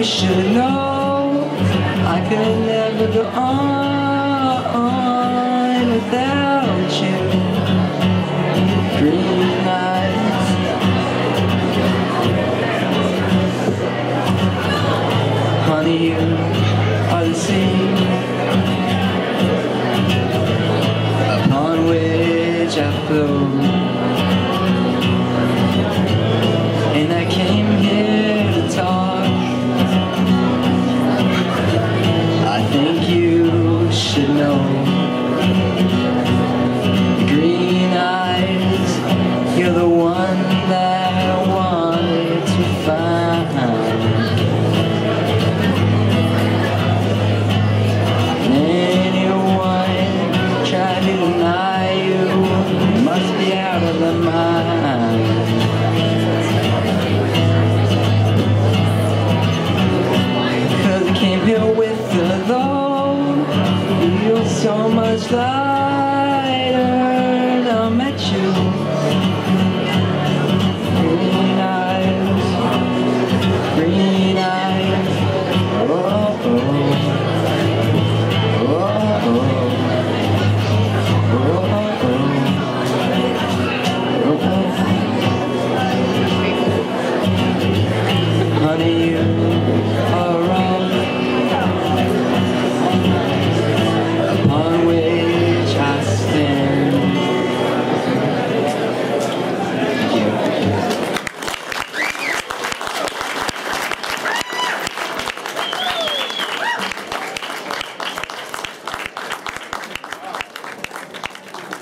should know I could never go on without you. Green eyes, honey, you are the sea upon which I float, and I came here to talk. I think you should know. Green eyes, you're the one that I wanted to find. Anyone try to deny you must be out of their mind. Cause I came here with the load, feel so much love.